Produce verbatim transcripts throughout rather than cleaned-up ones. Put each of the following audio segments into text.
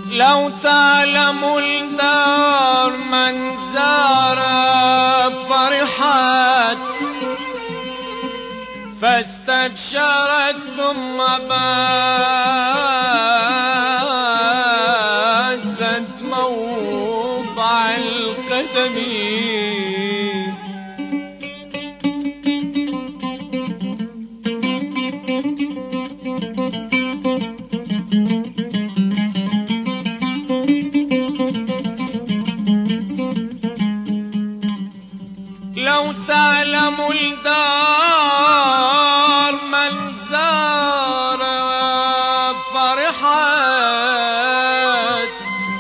لو تعلموا الدار من زار فرحت فاستبشرت ثم بانست موضع القدم. لو تعلموا الدار من زار فرحت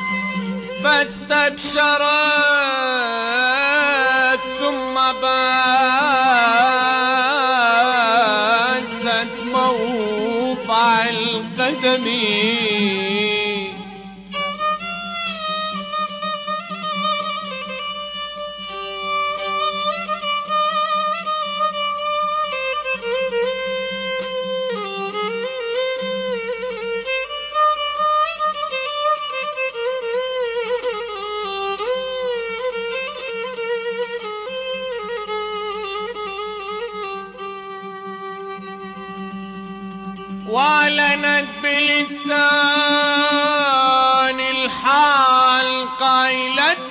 فاستبشرت ثم بانست موضع القدم. وأعلنت بلسان الحال قائلة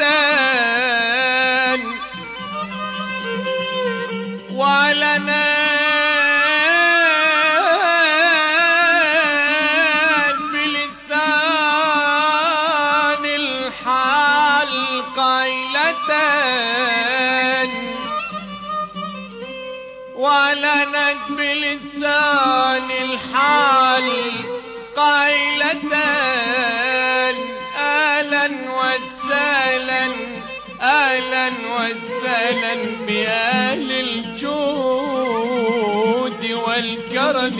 وأعلنت بلسان الحال قائلة وأعلنت بلسان الحال قائلة أهلا وسهلا أهلا وسهلا بأهل الجود والكرم.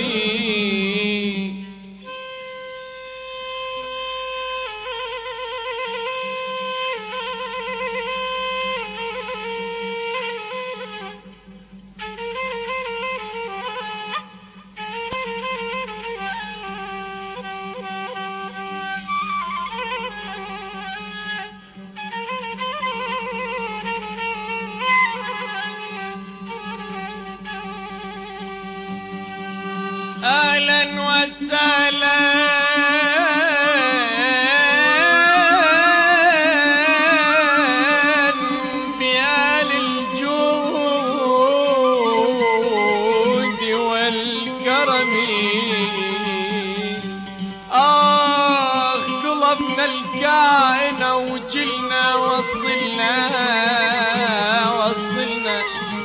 أهلا وسهلا بأهل الجود والكرم. آه قلبنا الكائن وجلنا وصلنا وصلنا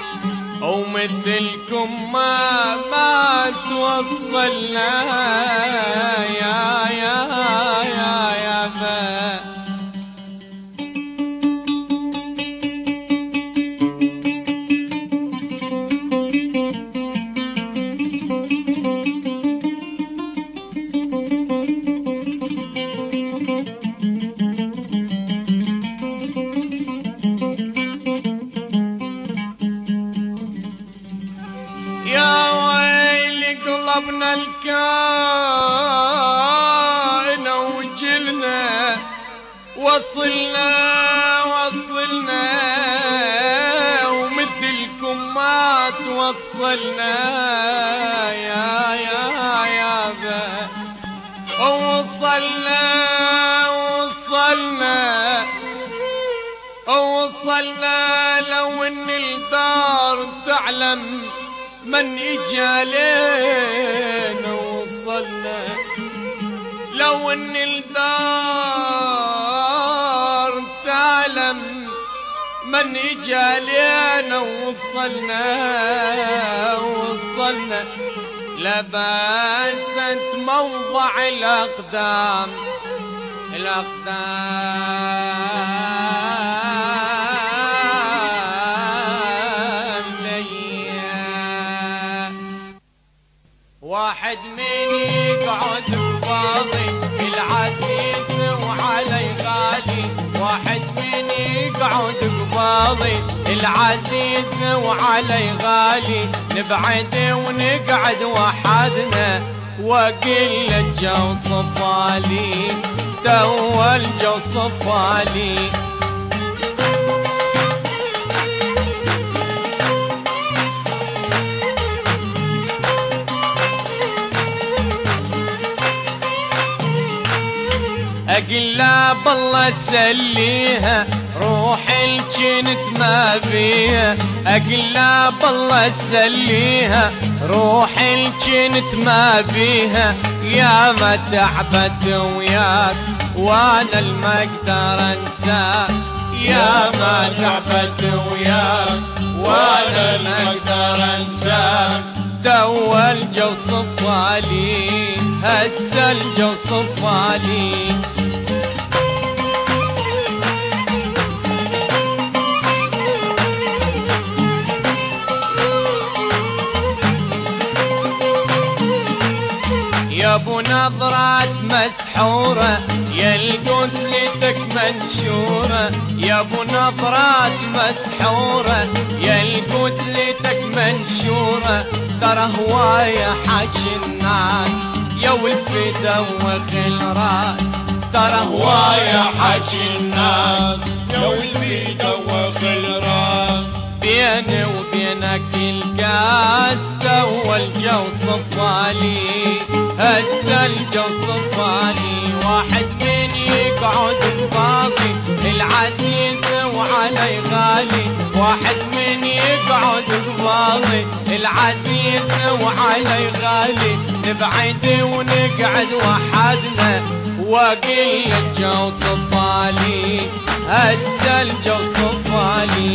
ومثلكم ما ما توصلنا يا يا يا يا فا. قلبنا الكائن وجلنا وصلنا وصلنا ومثلكم ما توصلنا يا يا يا با. وصلنا وصلنا وصلنا لو ان الدار تعلم من اجا لينا وصلنا. لو ان الدار تعلم من اجا لينا وصلنا وصلنا لبست موضع الاقدام الاقدام ليا. واحد من يقعد بفاضي العزيز وعلي غالي. واحد من يقعد بفاضي العزيز وعلي غالي. نبعد ونقعد وحدنا واقل الجو صفالي. تو الجو صفالي. اقول لا بالله سليها روح الجنت ما بيها. اقول لا بالله سليها روح الجنت ما بيها. يا ما تعبت وياك وانا المقدر انساك. يا ما تعبت وياك وانا المقدر انساك. تو الجو صفالي هسه الجو صفالي. يا ابو نظرات مسحورة يا القتلتك منشورة. يا ابو نظرات مسحورة يا القتلتك منشورة. ترى هواية حاجي الناس يا ولفي دوخ الراس. ترى هواية حاجي الناس يا ولفي دوخ الراس. بيني وبينك الكاس تو الجو صفالي هسه الجو صفالي. واحد من يقعد بباطي العزيز وعلي غالي. واحد من يقعد بباطي العزيز وعلي غالي. نبعد ونقعد وحدنا واقل الجو صفالي هسه الجو صفالي.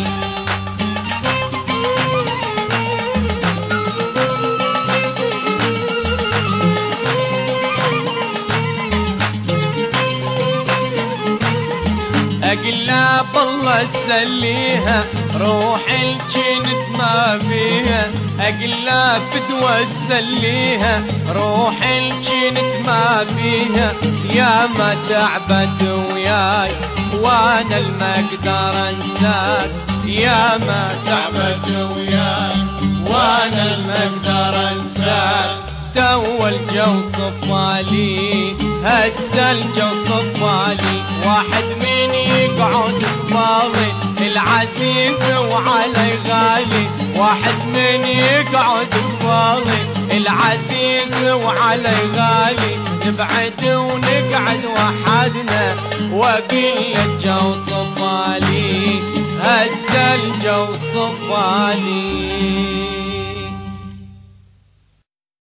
اقول لا بالله سليها روح الجنت ما بيها. اقول لا فدوى سليها روح الجنت ما بيها. يا ما تعبت وياي وانا المقدر انساك. يا ما تعبت وياي وانا المقدر انساك. تو الجو صفالي هسه الجو صفالي. واحد من يقعد ببالي العزيز وعلي غالي. واحد من يقعد ببالي العزيز وعلي غالي. نبعد ونقعد وحدنا واقل الجو صفالي هسه الجو صفالي.